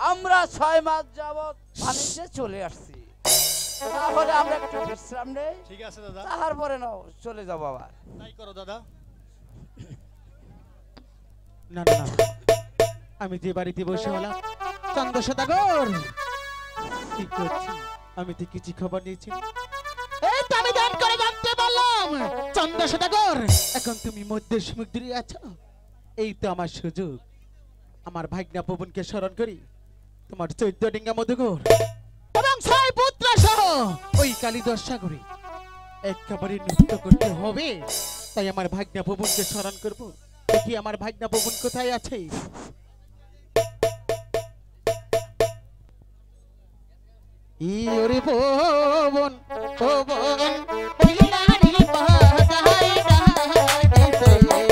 আমরা 6 মাস যাবত বাণিজ্যে চলে আসছি। তাহলে আমরা একটু বিশ্রাম নেই। ঠিক আছে দাদা, তারপরে নাও চলে যাব আবার। তাই করো দাদা। না না না, আমি যে বাড়িতে বসে হলাম চন্দ্র সদাগর কি করছি আমি তো কিছু খবর নিয়েছি। এই তো আমি ধ্যান করে জানতে পারলাম চন্দ্র সদাগর এখন তুমি মধ্যে সমুদ্রে আছো। এই তো আমার সুযোগ, আমার ভাগ্না পবনকে স্মরণ করি, তোমার 14 ডিঙ্গা মধুকর এবং 6 পুত্র সহ ওই কালিদাস সাগরে একেবারে নৃত্য করতে হবে। তাই আমার ভাগ্না পবনকে স্মরণ করব। দেখি আমার ভাগ্না পবন কোথায় আছে। ইওরে পবন পবন বিলারি বাজাই ডাই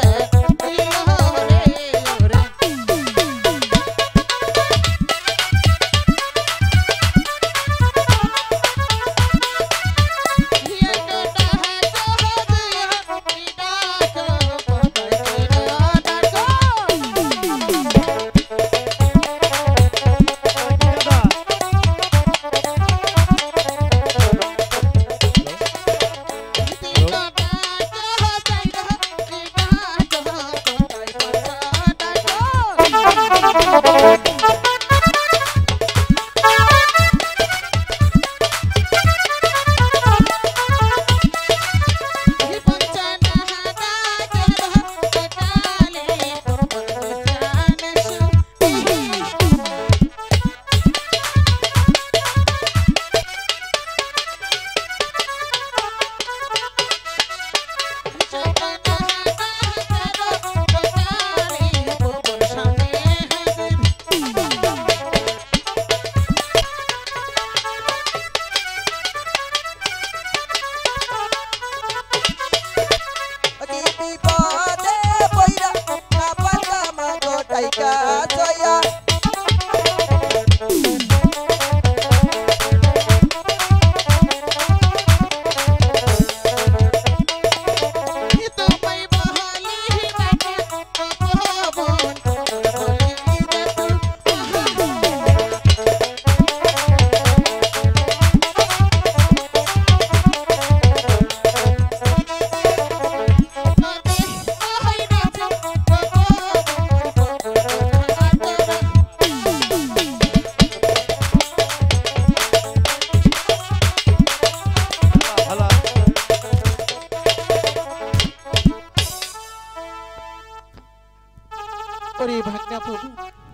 ওরে ভাগ্না প্রভু,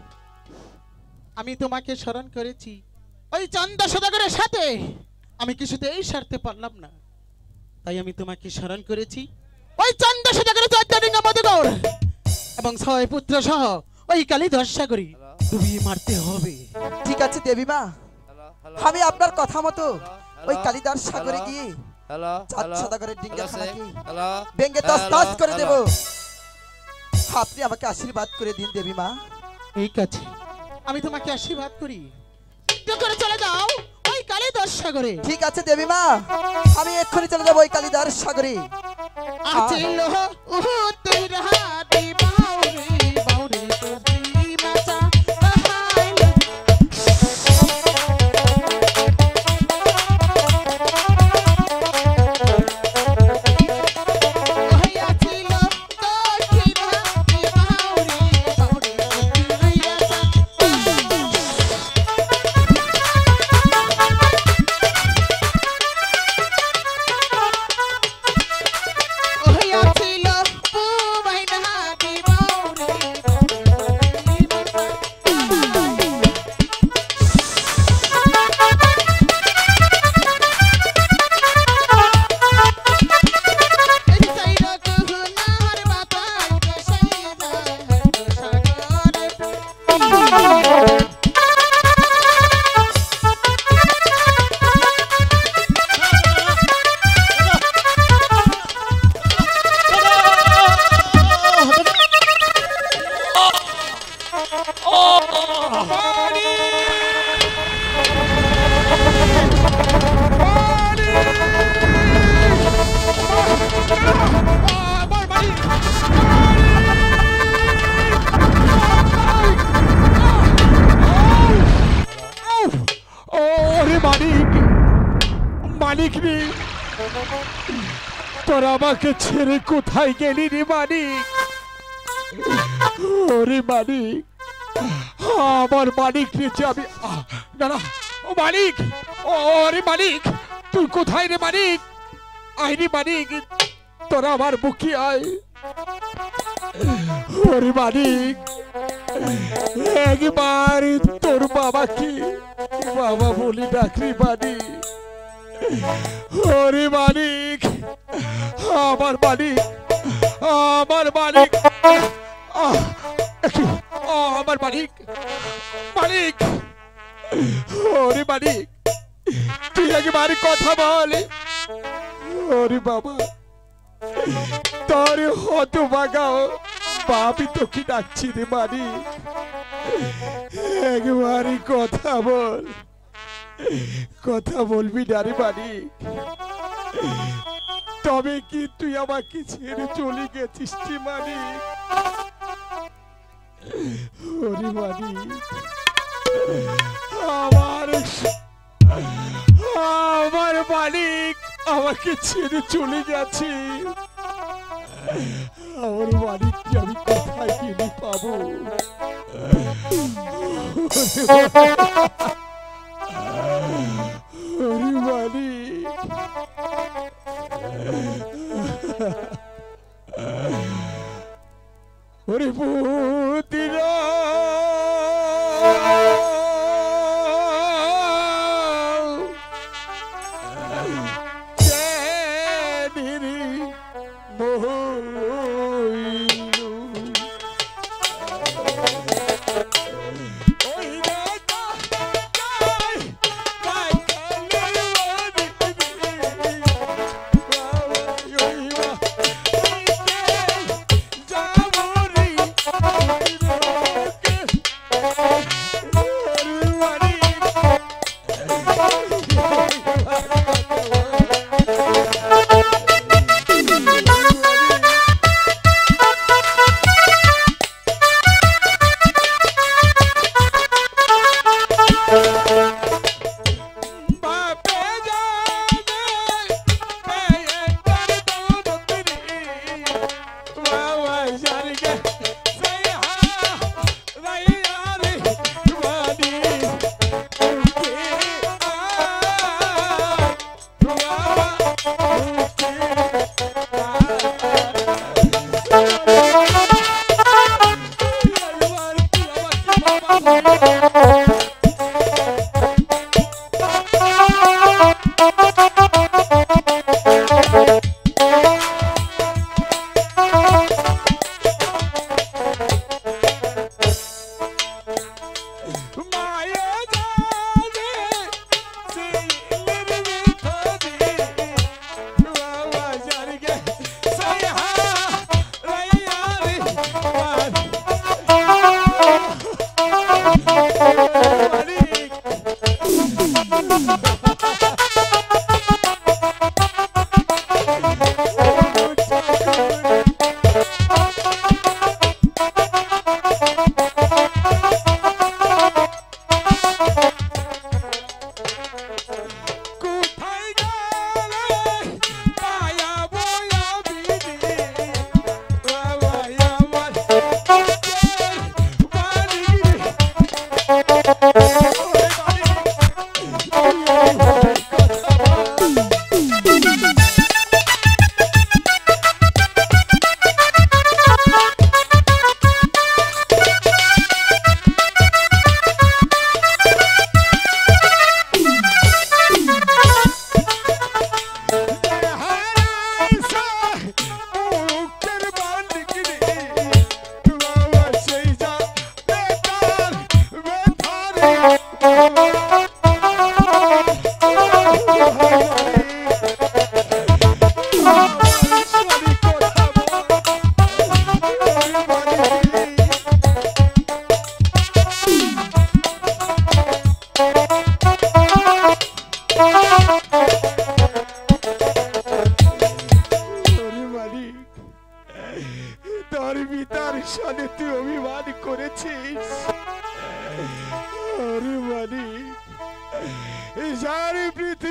আমি তোমাকে স্মরণ করেছি ওই চন্দ্র সদাগরের সাথে আমি কিছুতেই সারতে পারলাম না। তাই আমি তোমাকে স্মরণ করেছি ওই চন্দ্র সদাগরের 14 ডিঙ্গা মধুকর এবং 6 পুত্র সহ ওই কালিদাস সাগরে ডুবিয়ে মারতে হবে। ঠিক আছে দেবী মা, আমি আপনার কথা মতো ওই কালিদাস সাগরে গিয়ে চাঁদ সদাগরের ডিঙ্গাখানাকে ভেঙে তছনছ করে দেব। আপনি আমাকে আশীর্বাদ করে দিন দেবী মা। ঠিক আছে, আমি তোমাকে আশীর্বাদ করি, করে চলে যাও ওই কালিদাস সাগরে। ঠিক আছে দেবী মা, আমি এক্ষুনি চলে যাবো ওই কালিদাস সাগরে। আচিল উত্তর হাতি বাউরি বাউরি তুই মাচা মানিক রে, তোরা আমাকে ছেড়ে কোথায় গেলি রে মানিক? ওরে মানিক, আমার মানিক নিচে আমি না না, ও মানিক, ওরে মানিক, তুই কোথায় রে মানিক? আয় রে মানিক, তোরা আমার বুকে আয়। ওরে মানিক, একবার তোর বাবাকে বাবা বলি ডাকরি মানিক। ওরে মানিক, আমার মানিক, আমার মানিক, আমার মানিক, মানিক, ওরে মানিক, তুই একবার কথা বল। ওরে বাবা, তোর হতভাগা বাপি তোকে ডাকছি রে মানিক, একবারই কথা বল। কথা বলবি না রে মানিক? তবে কি তুই আমাকে ছেড়ে চলে গেছিস রে মানিক? ওরে মানিক, আমার মালিক আমাকে ছেড়ে চলে গেছে। আমার মালিককে আমি কোথায় গেলে পাবো? ওরে মালিক, ওরে পুতিরা, সাথে তুই অভিমান করেছিস। আরে মানিক, এই সারি পৃথিবীতে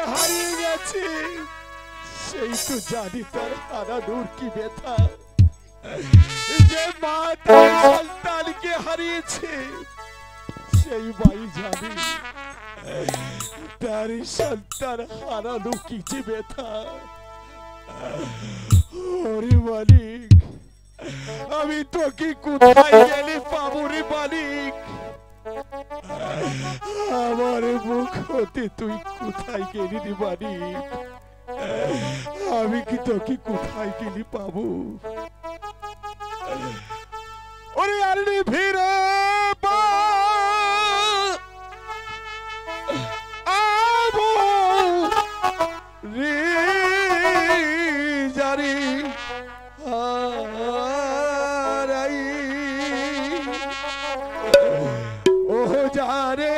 হারিয়ে গেছে সেই তো জানি তার হারানোর কি ব্যথা। যে মা তার সন্তানকে হারিয়েছে সেই মাই জানে তার সন্তান হারানো কি যে ব্যথা। ওরে মালিক, আমি তোকে কোথায় গেলে পাবো রে মালিক? আমার মুখ হতে তুই কোথায় গেলি রে মালিক? আমি কি তোকে কোথায় গেলি পাবো? ওরে আরে ফিরে আবো রে জারি হারাই ও যারে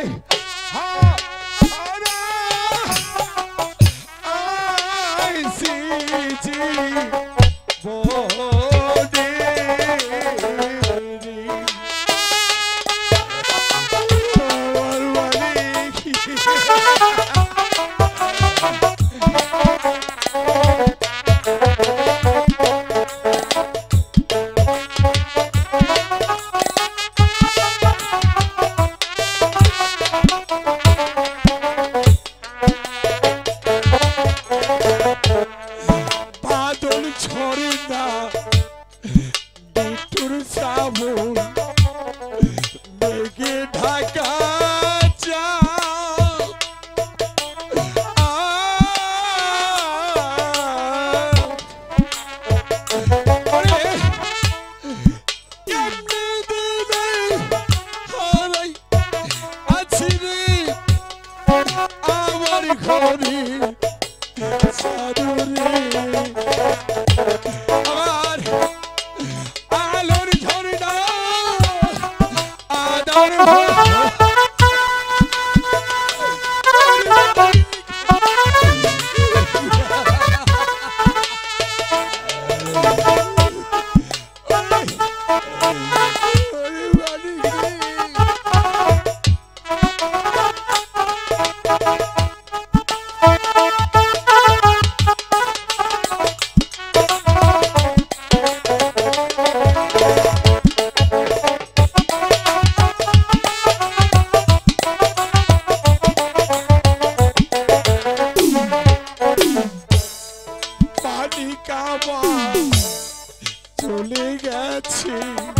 চলে গেছে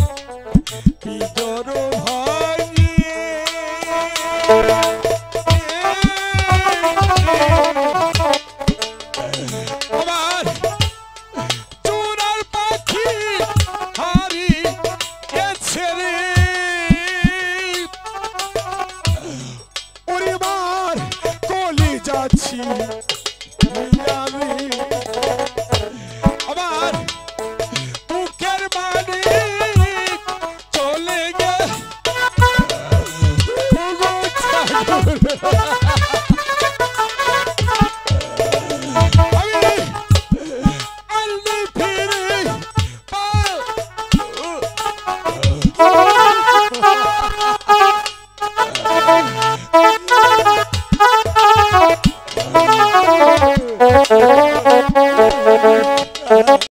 পিজর ভাঙিয়ে আমার চূড়ার পাখি হারিয়েছে রে ওরে মার কলি যাচ্ছি